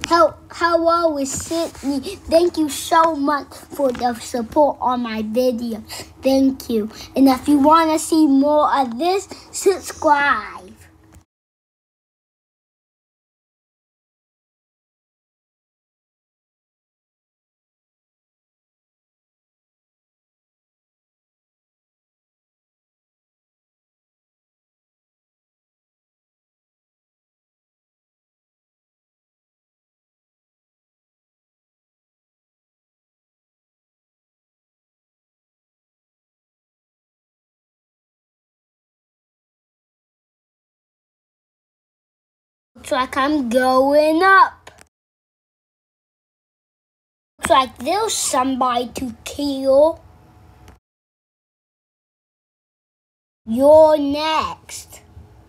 Hello, it's Sydney. Thank you so much for the support on my video. Thank you. And if you want to see more of this, subscribe. Looks like I'm going up. Looks like there's somebody to kill. You're next.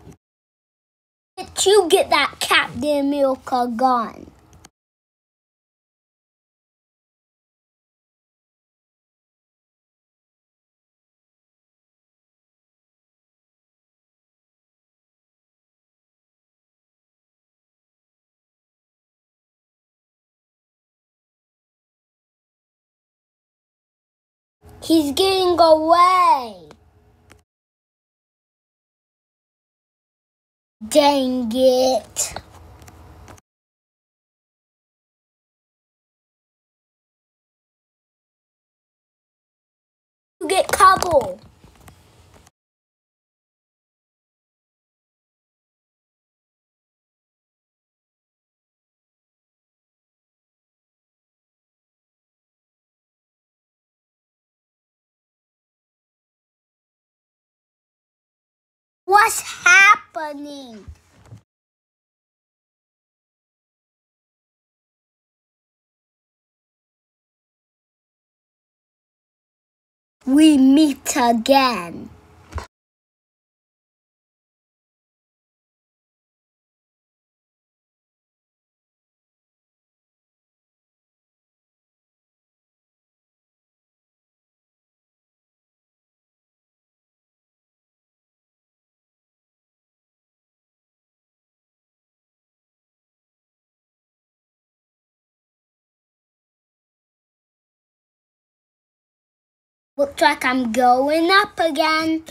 Did you get that Captain America gun? He's getting away. Dang it. You get couple. What's happening? We meet again. Looks like I'm going up again.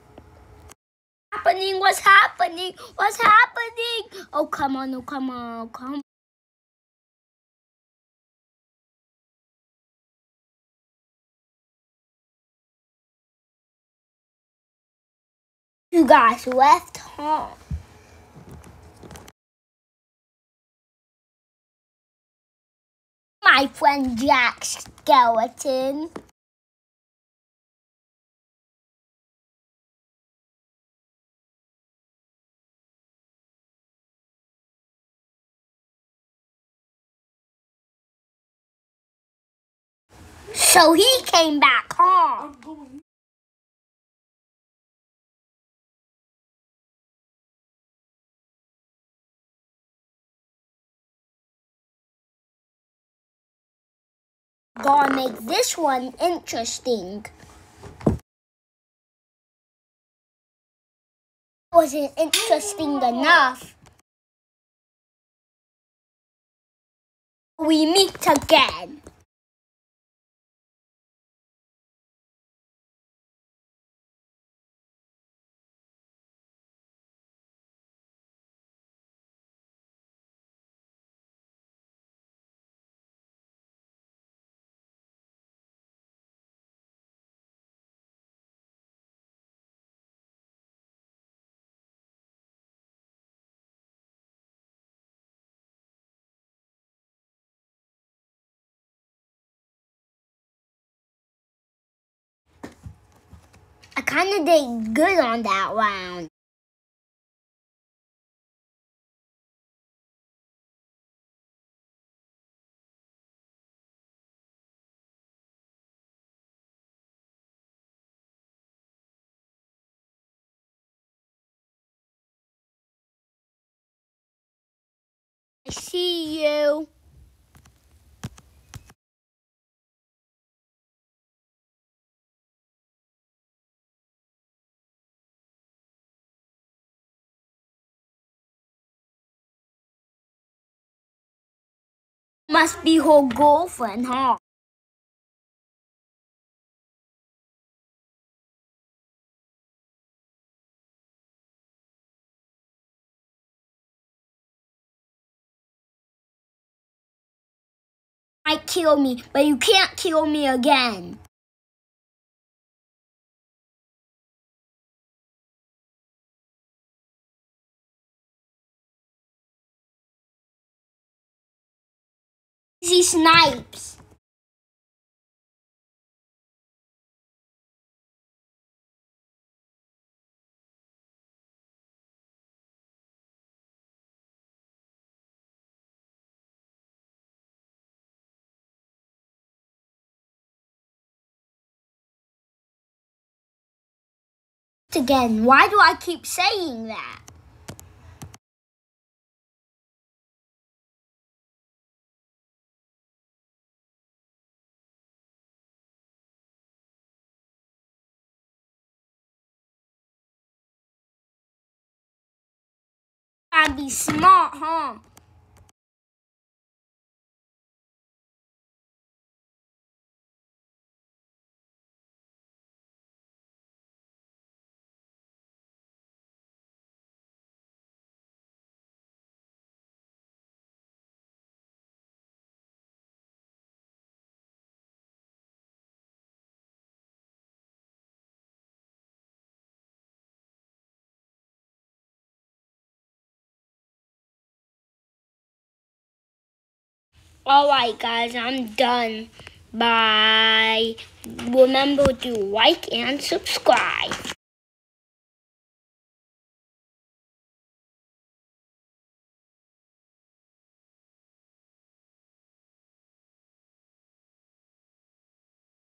What's happening? What's happening? Oh, come on, oh, come on, oh, come on. You guys left home. My friend Jack Skeleton. So he came back home. Gonna make this one interesting. Wasn't interesting enough. We meet again. I kinda did good on that round. I see you. must be her girlfriend, huh? Might kill me, but you can't kill me again. Easy Snipes. Again, why do I keep saying that? Gotta be smart, huh? Alright guys, I'm done. Bye. Remember to like and subscribe.